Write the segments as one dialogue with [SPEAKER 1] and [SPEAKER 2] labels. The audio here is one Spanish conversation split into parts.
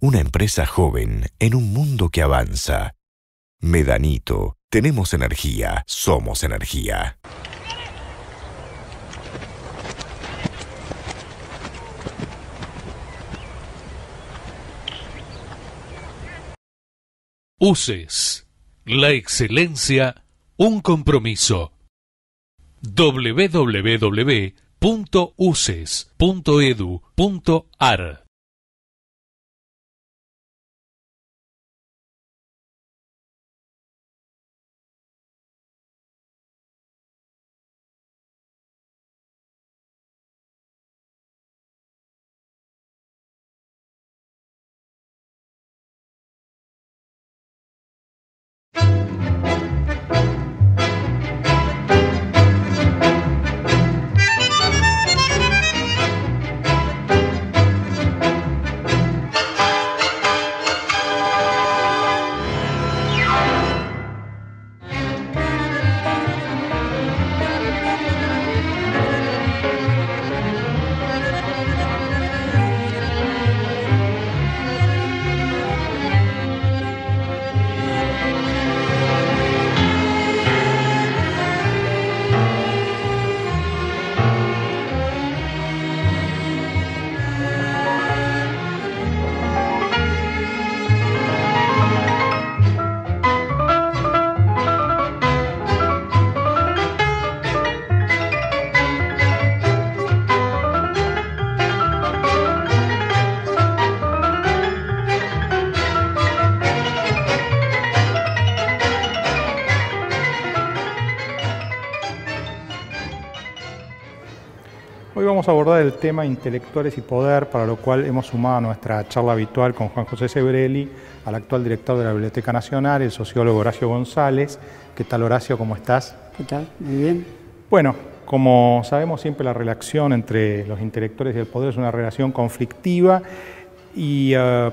[SPEAKER 1] una empresa joven en un mundo que avanza. Medanito, tenemos energía, somos energía.
[SPEAKER 2] UCES, la excelencia, un compromiso. www.uces.edu.ar
[SPEAKER 3] Hoy vamos a abordar el tema intelectuales y poder, para lo cual hemos sumado a nuestra charla habitual con Juan José Sebrelli, al actual director de la Biblioteca Nacional, el sociólogo Horacio González. ¿Qué tal, Horacio? ¿Cómo estás?
[SPEAKER 4] ¿Qué tal? Muy bien.
[SPEAKER 3] Bueno, como sabemos, siempre la relación entre los intelectuales y el poder es una relación conflictiva y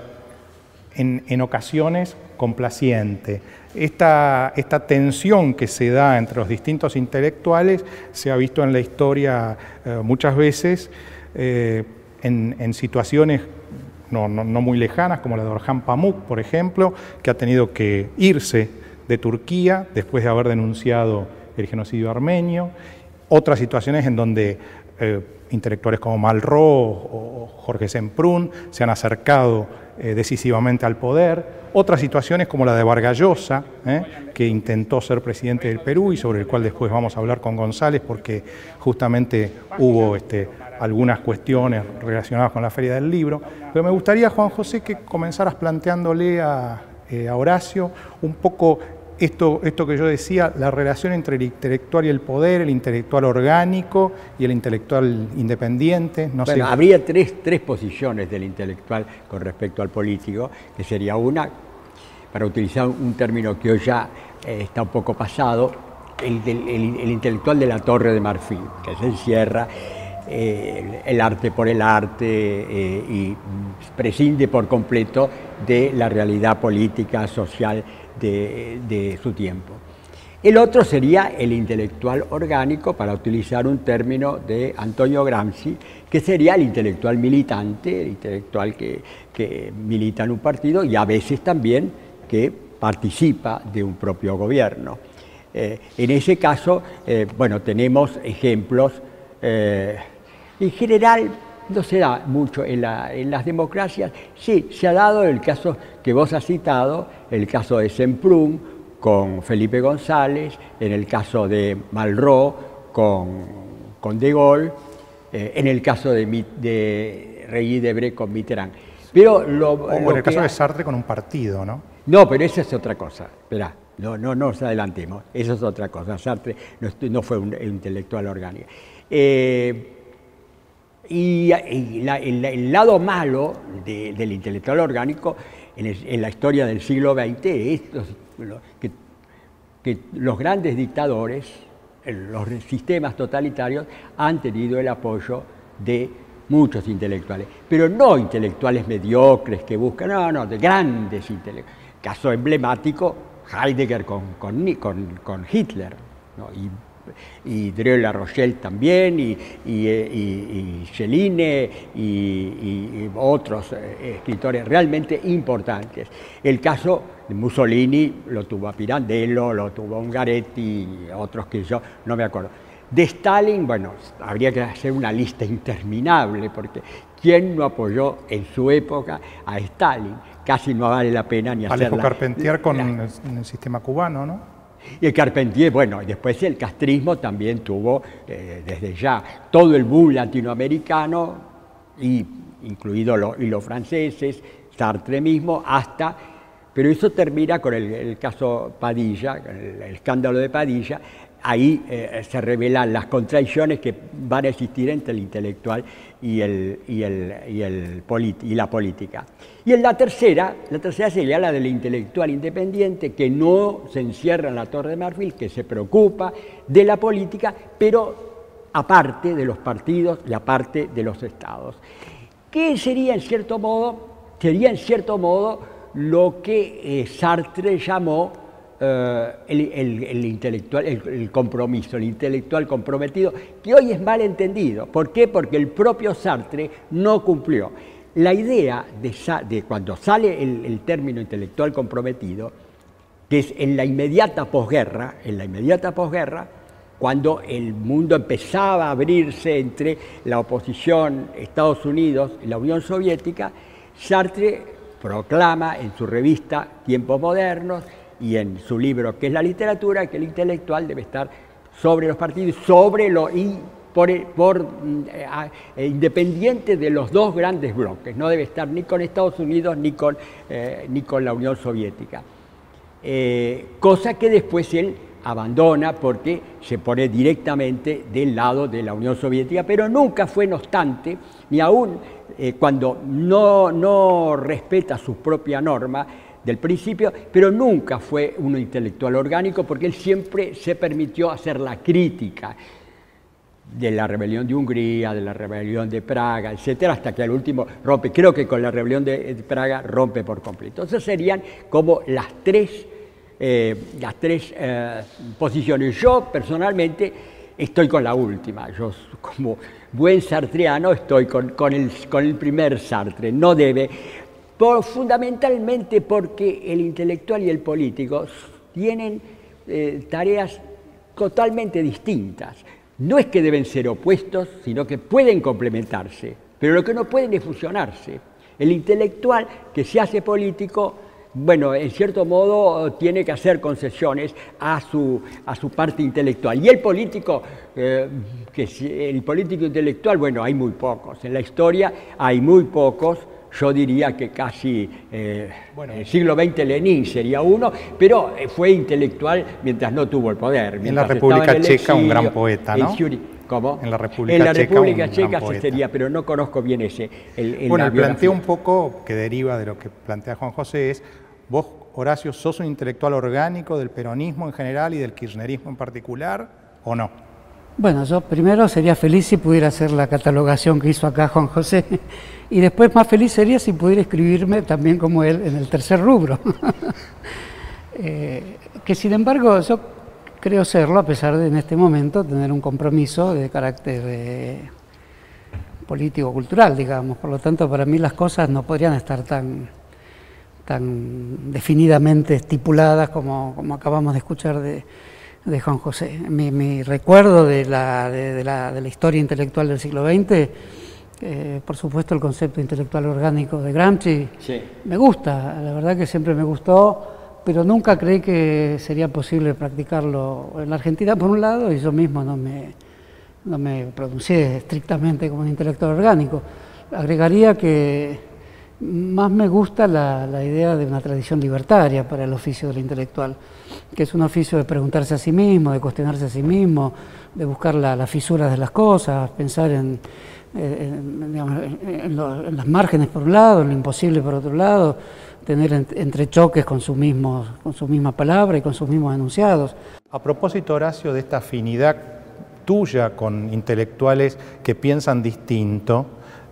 [SPEAKER 3] en ocasiones complaciente. Esta tensión que se da entre los distintos intelectuales se ha visto en la historia muchas veces en situaciones no muy lejanas, como la de Orhan Pamuk, por ejemplo, que ha tenido que irse de Turquía después de haber denunciado el genocidio armenio. Otras situaciones en donde intelectuales como Malraux o Jorge Semprún se han acercado decisivamente al poder. Otras situaciones como la de Vargas Llosa, que intentó ser presidente del Perú y sobre el cual después vamos a hablar con González porque justamente hubo algunas cuestiones relacionadas con la Feria del Libro. Pero me gustaría, Juan José, que comenzaras planteándole a Horacio un poco esto que yo decía, la relación entre el intelectual y el poder, el intelectual orgánico y el intelectual independiente.
[SPEAKER 4] Bueno, habría tres posiciones del intelectual con respecto al político, que sería una, para utilizar un término que hoy ya está un poco pasado, el intelectual de la Torre de Marfil, que se encierra el arte por el arte y prescinde por completo de la realidad política, social, de su tiempo. El otro sería el intelectual orgánico, para utilizar un término de Antonio Gramsci, que sería el intelectual militante, el intelectual que milita en un partido y a veces también que participa de un propio gobierno. En ese caso, bueno, tenemos ejemplos, en general no se da mucho en las democracias. Sí, se ha dado el caso que vos has citado, el caso de Semprún con Felipe González, en el caso de Malraux con De Gaulle, en el caso de Regis Debray con Mitterrand. Pero
[SPEAKER 3] en el caso de Sartre con un partido, ¿no?
[SPEAKER 4] No, pero esa es otra cosa. Esperá, no nos adelantemos. Eso es otra cosa. Sartre no fue un intelectual orgánico. Y el lado malo del intelectual orgánico en la historia del siglo XX es que los grandes dictadores, los sistemas totalitarios, han tenido el apoyo de muchos intelectuales, pero no intelectuales mediocres que buscan, no, de grandes intelectuales. Caso emblemático, Heidegger con Hitler, ¿no? Y y Drew La Rochelle también, y Céline, y otros escritores realmente importantes. El caso de Mussolini lo tuvo a Pirandello, lo tuvo a Ungaretti, otros que yo no me acuerdo. De Stalin, bueno, habría que hacer una lista interminable, porque ¿quién no apoyó en su época a Stalin? Casi no vale la pena ni hacerla.
[SPEAKER 3] Alejo Carpentier con el sistema cubano, ¿no?
[SPEAKER 4] Y el Carpentier, bueno, después el castrismo también tuvo, desde ya, todo el boom latinoamericano, incluido los franceses, Sartre mismo, hasta... Pero eso termina con el caso Padilla, el escándalo de Padilla. Ahí se revelan las contradicciones que van a existir entre el intelectual y la política. Y en la tercera sería la del intelectual independiente, que no se encierra en la Torre de Marfil, que se preocupa de la política, pero aparte de los partidos y aparte de los estados. Que sería en cierto modo lo que Sartre llamó el intelectual, el compromiso, el intelectual comprometido, que hoy es mal entendido. ¿Por qué? Porque el propio Sartre no cumplió. La idea de cuando sale el término intelectual comprometido, que es en la inmediata posguerra, cuando el mundo empezaba a abrirse entre la oposición Estados Unidos y la Unión Soviética, Sartre proclama en su revista Tiempos Modernos y en su libro ¿Qué es la literatura?, que el intelectual debe estar sobre los partidos, independiente de los dos grandes bloques, no debe estar ni con Estados Unidos ni con la Unión Soviética. Cosa que después él abandona porque se pone directamente del lado de la Unión Soviética, pero nunca fue, no obstante, ni aún cuando no respeta su propia norma del principio, pero nunca fue un intelectual orgánico, porque él siempre se permitió hacer la crítica de la rebelión de Hungría, de la rebelión de Praga, etcétera, hasta que al último rompe. Creo que con la rebelión de Praga rompe por completo. Entonces serían como las tres posiciones. Yo personalmente estoy con la última. Yo, como buen sartreano, estoy con el primer Sartre. No debe, fundamentalmente porque el intelectual y el político tienen tareas totalmente distintas. No es que deben ser opuestos, sino que pueden complementarse, pero lo que no pueden es fusionarse. El intelectual que se hace político, bueno, en cierto modo tiene que hacer concesiones a su parte intelectual. Y el político intelectual, bueno, hay muy pocos. En la historia hay muy pocos. Yo diría que casi en el siglo XX Lenin sería uno, pero fue intelectual mientras no tuvo el poder.
[SPEAKER 3] En la República Checa un gran poeta, ¿no?
[SPEAKER 4] ¿Cómo?
[SPEAKER 3] En la República
[SPEAKER 4] Checa sí sería, pero no conozco bien ese.
[SPEAKER 3] El planteo un poco que deriva de lo que plantea Juan José es, vos, Horacio, ¿sos un intelectual orgánico del peronismo en general y del kirchnerismo en particular, o no?
[SPEAKER 5] Bueno, yo primero sería feliz si pudiera hacer la catalogación que hizo acá Juan José, y después más feliz sería si pudiera escribirme también como él en el tercer rubro. Que sin embargo yo creo serlo, a pesar de en este momento tener un compromiso de carácter político-cultural, digamos. Por lo tanto, para mí las cosas no podrían estar tan definidamente estipuladas como acabamos de escuchar de Juan José. Mi recuerdo de la historia intelectual del siglo XX, por supuesto el concepto intelectual orgánico de Gramsci, sí, me gusta, la verdad que siempre me gustó, pero nunca creí que sería posible practicarlo en la Argentina por un lado, y yo mismo no me pronuncié estrictamente como un intelectual orgánico. Agregaría que más me gusta la idea de una tradición libertaria para el oficio del intelectual, que es un oficio de preguntarse a sí mismo, de cuestionarse a sí mismo, de buscar las fisuras de las cosas, pensar en las márgenes por un lado, en lo imposible por otro lado, tener entrechoques con su misma palabra y con sus mismos enunciados.
[SPEAKER 3] A propósito, Horacio, de esta afinidad tuya con intelectuales que piensan distinto,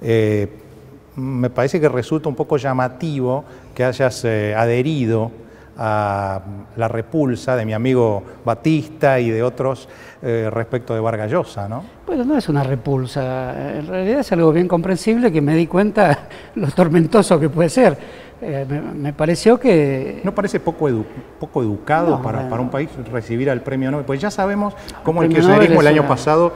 [SPEAKER 3] me parece que resulta un poco llamativo que hayas adherido a la repulsa de mi amigo Batista y de otros respecto de Vargas Llosa, ¿no?
[SPEAKER 5] Bueno, no es una repulsa, en realidad es algo bien comprensible que me di cuenta lo tormentoso que puede ser. Me pareció que...
[SPEAKER 3] ¿No parece poco educado
[SPEAKER 5] No,
[SPEAKER 3] para un país recibir el premio Nobel? Pues ya sabemos cómo el
[SPEAKER 5] premio
[SPEAKER 3] kirchnerismo
[SPEAKER 5] Nobel
[SPEAKER 3] el
[SPEAKER 5] es
[SPEAKER 3] año
[SPEAKER 5] una...
[SPEAKER 3] pasado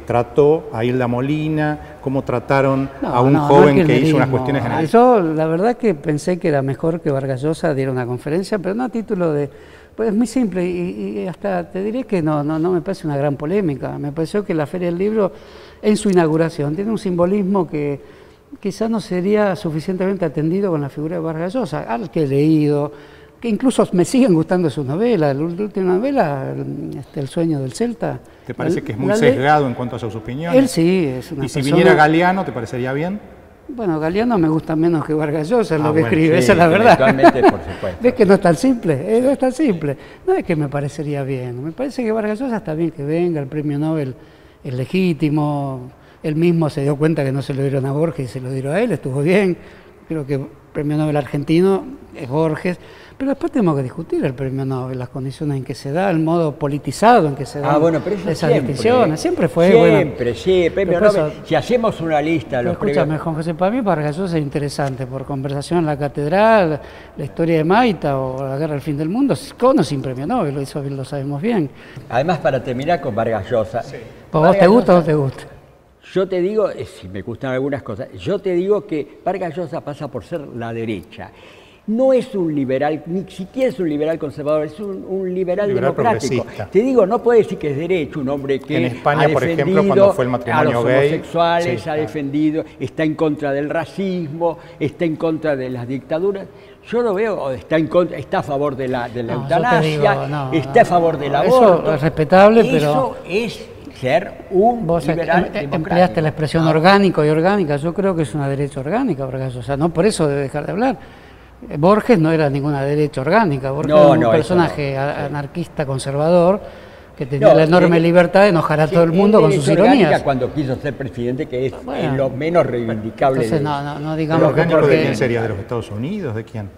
[SPEAKER 3] trató a Hilda Molina, cómo trataron
[SPEAKER 5] No,
[SPEAKER 3] a un
[SPEAKER 5] no,
[SPEAKER 3] joven
[SPEAKER 5] no el
[SPEAKER 3] que hizo unas
[SPEAKER 5] kirchnerismo.
[SPEAKER 3] cuestiones generales.
[SPEAKER 5] Yo la verdad que pensé que era mejor que Vargas Llosa diera una conferencia, pero no a título de... Pues es muy simple y hasta te diré que no me parece una gran polémica. Me pareció que la Feria del Libro en su inauguración tiene un simbolismo que quizás no sería suficientemente atendido con la figura de Vargas Llosa, al que he leído, que incluso me siguen gustando sus novelas. La última novela, El sueño del Celta.
[SPEAKER 3] ¿Te parece que es muy sesgado en cuanto a sus opiniones?
[SPEAKER 5] Él sí, es una
[SPEAKER 3] ¿Y si
[SPEAKER 5] persona...
[SPEAKER 3] viniera Galeano, te parecería bien?
[SPEAKER 5] Bueno, Galeano me gusta menos que Vargas Llosa, es lo que
[SPEAKER 4] bueno,
[SPEAKER 5] escribe,
[SPEAKER 4] sí,
[SPEAKER 5] esa es la verdad.
[SPEAKER 4] intelectualmente, por supuesto.
[SPEAKER 5] ¿Ves que no es tan simple? No es tan simple. No es que me parecería bien, me parece que Vargas Llosa está bien que venga, el premio Nobel es legítimo, él mismo se dio cuenta que no se lo dieron a Borges y se lo dieron a él, estuvo bien, creo que el premio Nobel argentino es Borges, pero después tenemos que discutir el premio Nobel, las condiciones en que se da, el modo politizado en que se dan
[SPEAKER 4] Bueno, pero eso
[SPEAKER 5] esas
[SPEAKER 4] siempre,
[SPEAKER 5] distinciones, siempre fue
[SPEAKER 4] siempre,
[SPEAKER 5] bueno.
[SPEAKER 4] sí, el premio
[SPEAKER 5] Pero
[SPEAKER 4] Nobel, si hacemos una lista de
[SPEAKER 5] Pero
[SPEAKER 4] los premios...
[SPEAKER 5] escúchame, Juan José, para mí Vargas Llosa es interesante, por Conversación en la Catedral, la historia de Maita o la Guerra del Fin del Mundo, con o sin premio Nobel, eso lo sabemos bien.
[SPEAKER 4] Además, para terminar con Vargas Llosa...
[SPEAKER 5] Sí. ¿Vos te gusta o no te gusta?
[SPEAKER 4] Yo te digo, si me gustan algunas cosas, yo te digo que Vargas Llosa pasa por ser la derecha. No es un liberal, ni siquiera es un liberal conservador, es un liberal democrático. Te digo, no puede decir que es derecho, un hombre que
[SPEAKER 3] en España,
[SPEAKER 4] ha
[SPEAKER 3] por
[SPEAKER 4] defendido
[SPEAKER 3] ejemplo, cuando fue el
[SPEAKER 4] a
[SPEAKER 3] matrimonio
[SPEAKER 4] los
[SPEAKER 3] gay,
[SPEAKER 4] homosexuales,
[SPEAKER 3] sí,
[SPEAKER 4] ha defendido, está en contra del racismo, está en contra de las dictaduras. Yo lo veo, está a favor de la eutanasia, está a favor del aborto.
[SPEAKER 5] Eso es respetable, pero...
[SPEAKER 4] Eso es ser un liberal democrático.
[SPEAKER 5] Empleaste la expresión orgánico y orgánica, yo creo que es una derecha orgánica, Vargas Llosa, no por eso debe dejar de hablar. Borges no era ninguna derecha orgánica, Borges era un personaje anarquista conservador que tenía la enorme libertad de enojar a todo el mundo con sus ironías.
[SPEAKER 4] Cuando quiso ser presidente, que es lo menos reivindicable.
[SPEAKER 5] Entonces no digamos que
[SPEAKER 3] orgánico ¿de quién sería? ¿De los Estados Unidos? ¿De quién?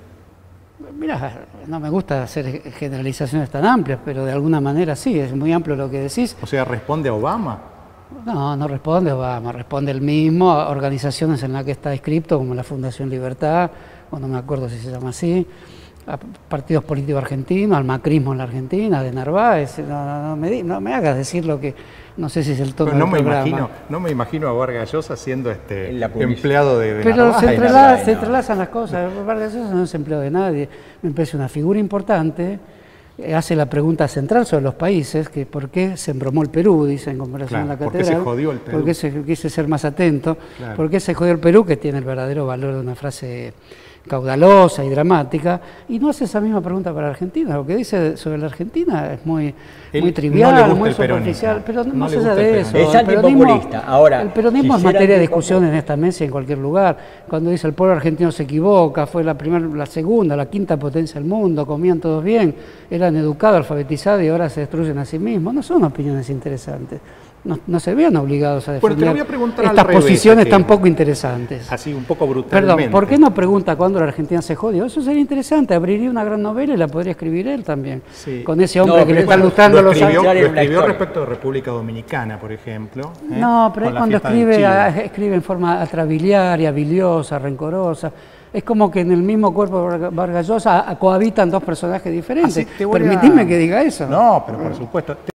[SPEAKER 5] Mira, no me gusta hacer generalizaciones tan amplias, pero de alguna manera sí, es muy amplio lo que decís.
[SPEAKER 3] O sea, ¿responde a Obama?
[SPEAKER 5] No responde Obama, responde el mismo a organizaciones en las que está inscrito, como la Fundación Libertad, o no me acuerdo si se llama así, a partidos políticos argentinos, al macrismo en la Argentina, de Narváez. No me hagas decir lo que no sé si es el tono del programa.
[SPEAKER 3] No me imagino a Vargas Llosa siendo empleado de
[SPEAKER 5] Pero
[SPEAKER 3] Narváez.
[SPEAKER 5] se entrelazan las cosas. Vargas Llosa no es empleado de nadie. Me parece una figura importante. Hace la pregunta central sobre los países, que por qué se embromó el Perú, dice en Conversación en la Catedral.
[SPEAKER 3] ¿Por qué se jodió el Perú?
[SPEAKER 5] ¿Por qué quise ser más atento? Claro. ¿Por qué se jodió el Perú? Que tiene el verdadero valor de una frase caudalosa y dramática, y no hace esa misma pregunta para Argentina. Lo que dice sobre la Argentina es muy trivial, muy superficial, pero más allá de eso.
[SPEAKER 4] Es antipopulista. Ahora,
[SPEAKER 5] el peronismo es materia de discusión en esta mesa y en cualquier lugar. Cuando dice el pueblo argentino se equivoca, fue la primera, la segunda, la quinta potencia del mundo, comían todos bien, eran educados, alfabetizados y ahora se destruyen a sí mismos. No son opiniones interesantes. No se vean obligados a defender estas posiciones tan poco interesantes.
[SPEAKER 3] Así, un poco brutalmente.
[SPEAKER 5] Perdón, ¿por qué no pregunta cuándo la Argentina se jodió? Eso sería interesante, abriría una gran novela y la podría escribir él también. Sí. Con ese hombre que le está lustrando los años.
[SPEAKER 3] Lo escribió respecto de República Dominicana, por ejemplo.
[SPEAKER 5] No, pero es cuando escribe en forma atrabiliaria, biliosa, rencorosa. Es como que en el mismo cuerpo de Vargas Llosa cohabitan dos personajes diferentes. Permitidme que diga eso.
[SPEAKER 3] No, pero por supuesto.